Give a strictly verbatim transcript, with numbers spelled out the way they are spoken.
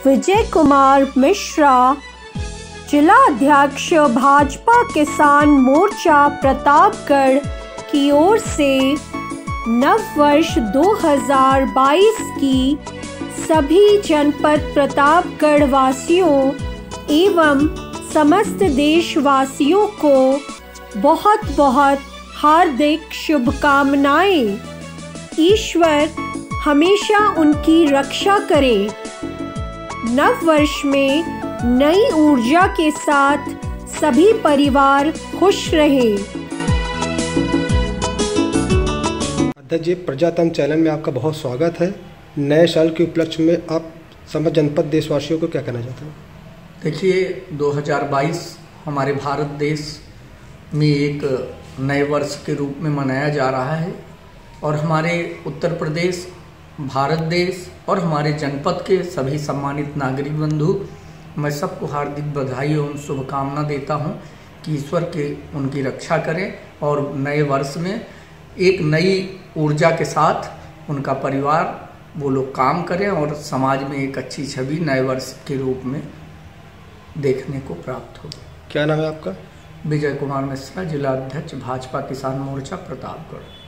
विजय कुमार मिश्रा, जिला अध्यक्ष भाजपा किसान मोर्चा प्रतापगढ़ की ओर से नव वर्ष दो हज़ार बाईस की सभी जनपद प्रतापगढ़ वासियों एवं समस्त देशवासियों को बहुत बहुत हार्दिक शुभकामनाएं। ईश्वर हमेशा उनकी रक्षा करे। नव वर्ष में नई ऊर्जा के साथ सभी परिवार खुश रहे। अध्यक्ष जी, प्रजातंत्र चैनल में आपका बहुत स्वागत है। नए साल के उपलक्ष्य में आप समस्त जनपद देशवासियों को क्या कहना चाहते हैं? देखिए, दो हज़ार बाईस हमारे भारत देश में एक नए वर्ष के रूप में मनाया जा रहा है और हमारे उत्तर प्रदेश, भारत देश और हमारे जनपद के सभी सम्मानित नागरिक बंधु, मैं सबको हार्दिक बधाई एवं शुभकामना देता हूं कि ईश्वर के उनकी रक्षा करें और नए वर्ष में एक नई ऊर्जा के साथ उनका परिवार वो लोग काम करें और समाज में एक अच्छी छवि नए वर्ष के रूप में देखने को प्राप्त हो। क्या नाम है आपका? विजय कुमार मिश्रा, जिला अध्यक्ष भाजपा किसान मोर्चा प्रतापगढ़।